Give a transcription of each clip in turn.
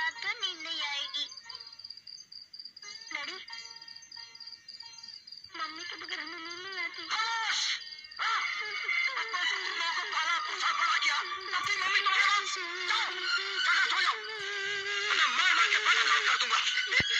रात भर नींद नहीं आएगी। डैडी, मम्मी के बगैर हमें नींद नहीं आती। को पाला पोसा बड़ा किया, अपनी मम्मी तो जाओ, जगह सो जाओ, वरना मार मार के बड़ा काम कर दूंगा।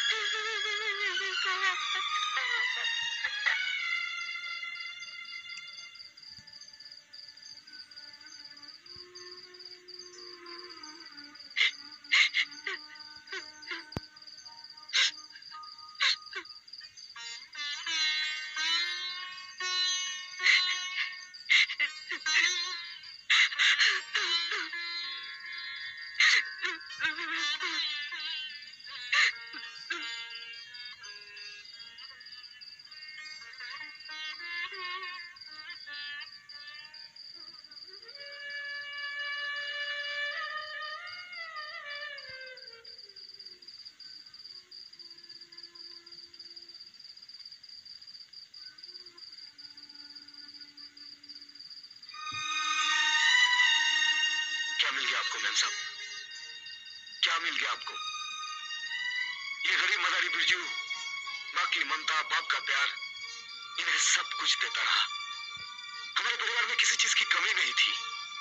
क्या मिल गया आपको मेम साहब? क्या मिल गया आपको? ये गरीब मदारी बिरजू माँ की ममता, बाप का प्यार, इन्हें सब कुछ देता रहा। हमारे परिवार में किसी चीज की कमी नहीं थी।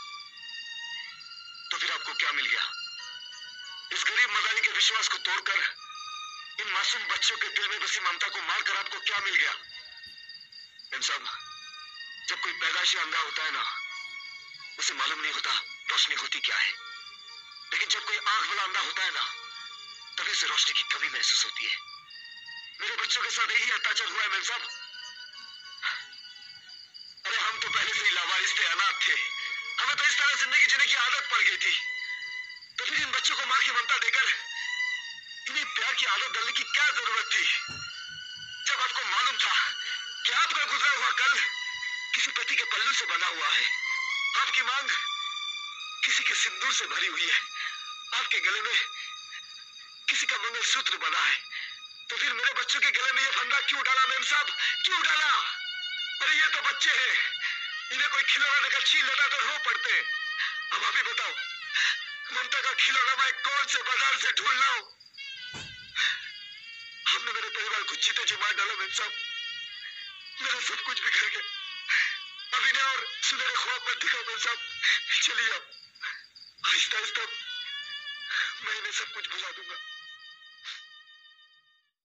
तो फिर आपको क्या मिल गया? इस गरीब मदारी के विश्वास को तोड़कर इन मासूम बच्चों के दिल में बसी ममता को मारकर आपको क्या मिल गया? मेम साहब, जब कोई पैदाइशी अंधा होता है ना, उसे मालूम नहीं होता रोशनी होती क्या है। लेकिन जब कोई आंख वाला अंधा होता है ना, तभी उसे रोशनी की कमी महसूस होती है। मेरे बच्चों के साथ यही अत्याचार हुआ है मेम साहब। अरे हम तो पहले से ही लावारिस थे, अनाथ थे। हमें तो इस तरह जिंदगी जीने की आदत पड़ गई थी। तो फिर इन बच्चों को मां की ममता देकर इन्हें प्यार की आदत डालने की क्या जरूरत थी? जब आपको मालूम था कि आपका गुजरा हुआ कल किसी पति के पल्लू से बना हुआ है, आपकी मांग किसी के सिंदूर से भरी हुई है, आपके गले में किसी का मंगलसूत्र बना है, तो फिर मेरे बच्चों के गले में ये फंदा क्यों डाला मेम साहब? क्यों डाला? अरे ये तो बच्चे हैं, इन्हें कोई खिलौना देकर छीन लेता तो रो पड़ते। अब आप ही बताओ, ममता का खिलौना मैं कौन से बाजार से ढूंढ लाऊं? हमने मेरे परिवार को जीते जी मार डाला मेम साहब। मेरा सब कुछ बिखर गया। अब इन्हें और सुनहरे ख्वाब मत दिखाओ मेम साहब। चलिए अब आहिस्ता आहिस्ता मैं इन्हें सब कुछ भुला दूंगा।